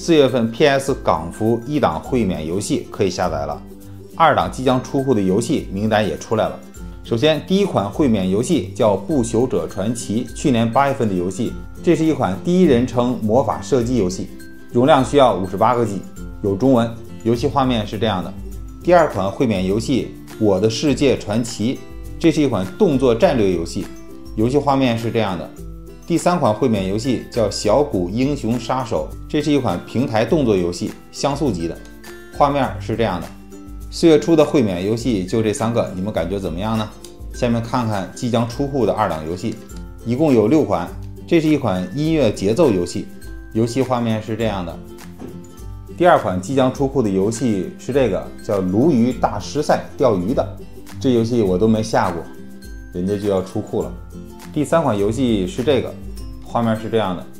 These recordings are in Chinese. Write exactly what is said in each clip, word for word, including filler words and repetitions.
四月份 P S 港服一档会免游戏可以下载了，二档即将出库的游戏名单也出来了。首先，第一款会免游戏叫《不朽者传奇》，去年八月份的游戏，这是一款第一人称魔法射击游戏，容量需要五十八个 G， 有中文，游戏画面是这样的。第二款会免游戏《我的世界传奇》，这是一款动作战略游戏，游戏画面是这样的。第三款会免游戏叫《小谷英雄杀手》，这是一款平台动作游戏，像素级的，画面是这样的。四月初的会免游戏就这三个，你们感觉怎么样呢？下面看看即将出库的二档游戏，一共有六款。这是一款音乐节奏游戏，游戏画面是这样的。第二款即将出库的游戏是这个叫《鲈鱼大师赛》，钓鱼的，这游戏我都没下过，人家就要出库了。第三款游戏是这个，画面是这样的。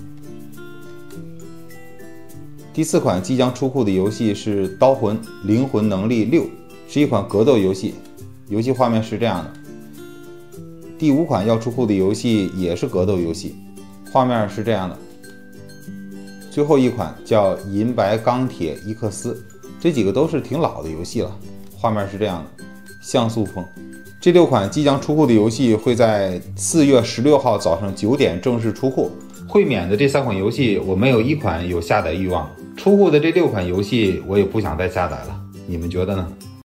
第四款即将出库的游戏是《刀魂：灵魂能力六》，是一款格斗游戏，游戏画面是这样的。第五款要出库的游戏也是格斗游戏，画面是这样的。最后一款叫《银白钢铁伊克斯》，这几个都是挺老的游戏了，画面是这样的，像素风。这六款即将出库的游戏会在四月十六号早上九点正式出库。会免的这三款游戏我没有一款有下载欲望，出库的这六款游戏我也不想再下载了，你们觉得呢？